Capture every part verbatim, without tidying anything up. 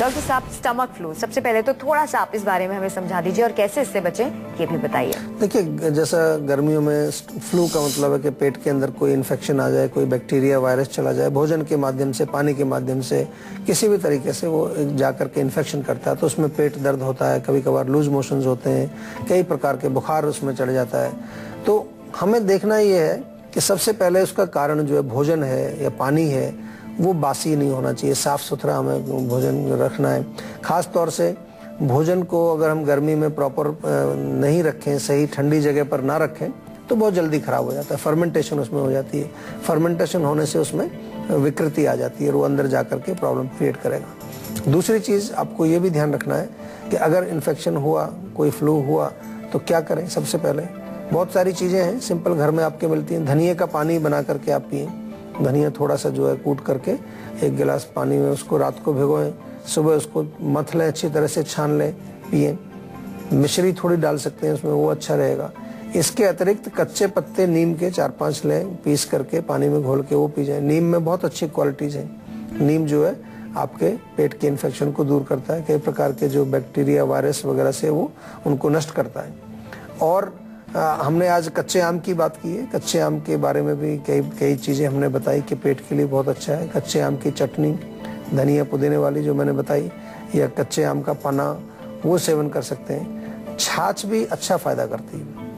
Doctor साहब, stomach flu, सबसे पहले तो थोड़ा सा आप इस बारे में हमें समझा दीजिए और कैसे इससे बचें ये भी बताइए। देखिए, जैसा गर्मियों में फ्लू का मतलब है कि पेट के अंदर कोई इन्फेक्शन आ जाए, कोई बैक्टीरिया वायरस चला जाए, भोजन के माध्यम से, पानी के माध्यम से, किसी भी तरीके से वो जा करके इन्फेक्शन करता है, तो उसमें पेट दर्द होता है, कभी कभार लूज मोशंस होते हैं, कई प्रकार के बुखार उसमें चढ़ जाता है। तो हमें देखना ये है कि सबसे पहले उसका कारण जो है भोजन है या पानी है, वो बासी नहीं होना चाहिए, साफ सुथरा हमें भोजन रखना है। खास तौर से भोजन को अगर हम गर्मी में प्रॉपर नहीं रखें, सही ठंडी जगह पर ना रखें, तो बहुत जल्दी खराब हो जाता है, फर्मेंटेशन उसमें हो जाती है। फर्मेंटेशन होने से उसमें विकृति आ जाती है और वो अंदर जा करके प्रॉब्लम क्रिएट करेगा। दूसरी चीज़ आपको ये भी ध्यान रखना है कि अगर इन्फेक्शन हुआ, कोई फ्लू हुआ, तो क्या करें। सबसे पहले बहुत सारी चीज़ें हैं, सिंपल घर में आपके मिलती हैं। धनिए का पानी बना करके आप पिएं। धनिया थोड़ा सा जो है कूट करके एक गिलास पानी में उसको रात को भिगोएं, सुबह उसको मथ लें, अच्छी तरह से छान लें, पिएं। मिश्री थोड़ी डाल सकते हैं उसमें, वो अच्छा रहेगा। इसके अतिरिक्त कच्चे पत्ते नीम के चार पांच लें, पीस करके पानी में घोल के वो पी जाएं। नीम में बहुत अच्छी क्वालिटीज़ हैं। नीम जो है आपके पेट के इन्फेक्शन को दूर करता है, कई प्रकार के जो बैक्टीरिया वायरस वगैरह से वो उनको नष्ट करता है। और आ, हमने आज कच्चे आम की बात की है। कच्चे आम के बारे में भी कई कई चीज़ें हमने बताई कि पेट के लिए बहुत अच्छा है। कच्चे आम की चटनी, धनिया पुदीने वाली जो मैंने बताई, या कच्चे आम का पना, वो सेवन कर सकते हैं। छाछ भी अच्छा फायदा करती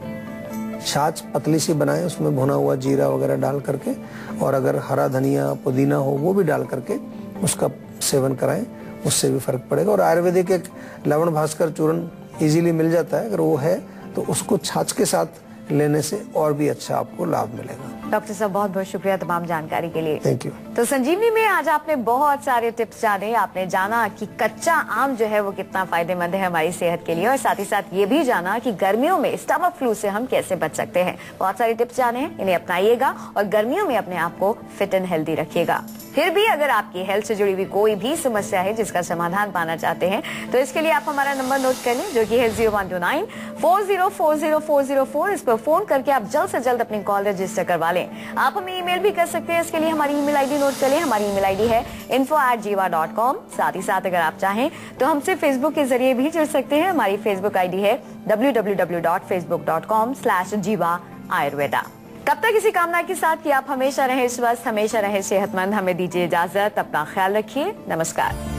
है। छाछ पतली सी बनाएं, उसमें भुना हुआ जीरा वगैरह डाल करके, और अगर हरा धनिया पुदीना हो वो भी डाल करके उसका सेवन कराएं, उससे भी फर्क पड़ेगा। और आयुर्वेदिक एक लवण भास्कर चूर्ण इजीली मिल जाता है, अगर वो है तो उसको छाछ के साथ लेने से और भी अच्छा आपको लाभ मिलेगा। डॉक्टर साहब, बहुत बहुत शुक्रिया तमाम जानकारी के लिए। Thank you. तो संजीवनी में आज आपने बहुत सारे टिप्स जाने। आपने जाना कि कच्चा आम जो है वो कितना फायदेमंद है हमारी सेहत के लिए, और साथ ही साथ ये भी जाना कि गर्मियों में स्टमक फ्लू से हम कैसे बच सकते हैं। बहुत सारे टिप्स जाने हैं, इन्हें अपनाइएगा और गर्मियों में अपने आप को फिट एंड हेल्दी रखिएगा। फिर भी अगर आपकी हेल्थ से जुड़ी हुई कोई भी समस्या है जिसका समाधान पाना चाहते हैं, तो इसके लिए आप हमारा नंबर नोट कर लें, जो कि है zero one two nine four zero four zero four zero four. इस पर फोन करके आप जल्द से जल्द अपनी कॉल रजिस्टर करवा लें। आप हमें ईमेल भी कर सकते हैं, इसके लिए हमारी ईमेल आईडी नोट कर लें। हमारी ईमेल आईडी है info at Jiva dot com. साथ ही साथ अगर आप चाहें तो हमसे फेसबुक के जरिए भी जुड़ सकते हैं। हमारी फेसबुक आईडी है W W W dot Facebook dot com slash Jiva Ayurveda. तब तक इसी कामना के साथ कि आप हमेशा रहें स्वस्थ, हमेशा रहें सेहतमंद, हमें दीजिए इजाजत। अपना ख्याल रखिए। नमस्कार।